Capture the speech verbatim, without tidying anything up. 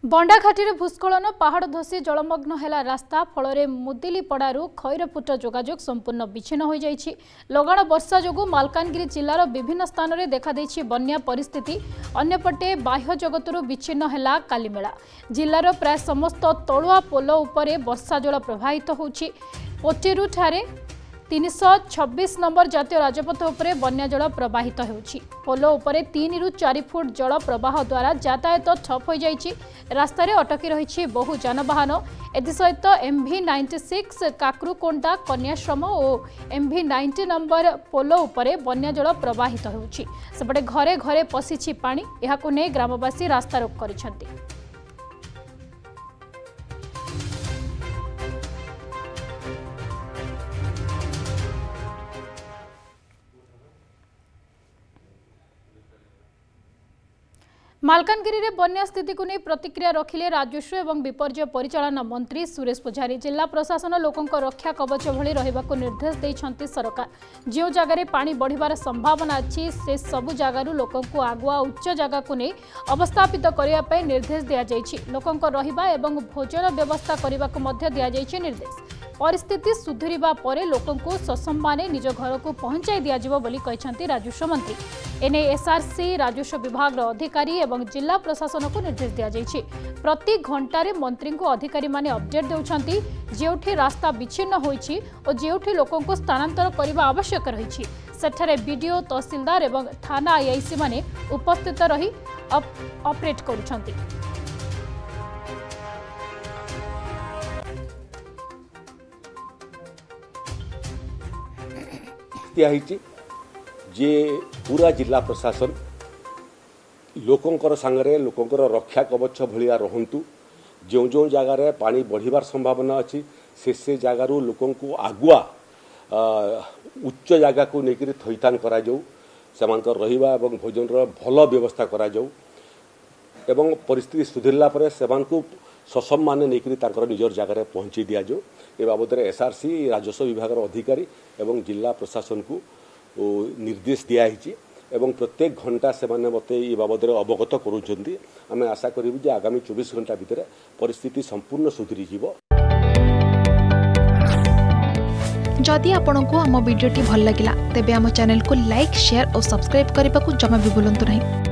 बंडाघाटी भूस्खलन पहाड़ धसी जलमग्न है रास्ता फल मुदिलीपड़ारू खैरपुट जोगाजोग संपूर्ण विच्छिन्न हो जाइछि। लगाण वर्षा जोगु मालकानगिरी जिलार विभिन्न स्थान में देखा बन्या परिस्थिति। अन्यपटे बाह्य जगतरू विच्छिन्न है कालीमेला। जिलार प्राय समस्त तलुआ पोल उपरे वर्षा जल प्रवाहित होछि। पोटेरू ठारे तीन सौ छब्बीस नंबर जातीय राजपथ उपरे बन्या जल प्रवाहित होछि। पोल उपरे तीन रु चार फुट जल प्रवाह द्वारा यातायात ठप हो जाइछि। रास्तार अटकी रही बहु जानवाहन। एसहित एमभि नाइंटी सिक्स काकरुकोंडा कन्याश्रम और एमभि नाइंटी नंबर पोल उपरे बन्या जल प्रवाहित होछि। सेपटे घरे घरे पशिछि पानी। एहाकु नै ग्रामवासी रास्ता रोक करिसेंति। मालकानगिरी में बन्या स्थिति को नहीं प्रतिक्रिया रखिले राजस्व एवं विपर्य परिचालन मंत्री सुरेश पुजारी। जिला प्रशासन लोकों रक्षा कवच भली रहिबाकु निर्देश देइछंती सरकार। जो जगार पानी बढ़िबार संभावना अच्छी से सबु जगार लोकों को आगुआ उच्च जगह को नहीं अवस्थापित करने निर्देश दिया जाइछि। लोकों रहिबा एवं भोजन व्यवस्था करने मध्य दिया जाइछि निर्देश। परिस्थिति सुधुरिबा परे लोकों को ससम्माने निज घर को पहुंचाई दिया जिवो बोली कहिसंती राजस्व मंत्री। एने एसआरसी राजस्व विभाग अधिकारी एवं जिला प्रशासन को निर्देश दिया जाइछि। प्रति घंटारे मंत्री को अधिकारी माने अपडेट देउछंती। जेउठी रास्ता विच्छिन्न होइछि और जेउठी लोकों को स्थानांतर करबा आवश्यक रहिछि सेठारे बीडीओ तहसीलदार एवं थाना आईआईसी माने उपस्थित रही ऑपरेट करूछंती। जे पूरा जिला प्रशासन लोकंकर सांगरे लोकंकर रक्षा कवच भलिया रहंतु। जो जो जगार पानी बढ़िबार संभावना अच्छी से से जगारू लोकों को आगुआ उच्च जगह को लेकर थैथान करा जाऊ। सेमानकर रहिबा एवं भोजन भल व्यवस्था करा जाऊ एवं परिस्थिति सुधरला परे सेमानकु ससम्मान नेकरी तांकर निजर जगार पहुंची दिया जाऊ। ए बाबद एसआरसी राजस्व विभाग अधिकारी एवं जिला प्रशासन को निर्देश दिया एवं प्रत्येक घंटा से माने मते ये बाबद अवगत करूछंती। आमे आशा करिबु जे आगामी चौबीस घंटा भितर परिस्थिति संपूर्ण सुधरी जीवो। जदि आपंक आम भिडी भल लगा तेब आम चैनल को लाइक शेयर और सब्सक्राइब करने को जमा भी भूलु नहीं।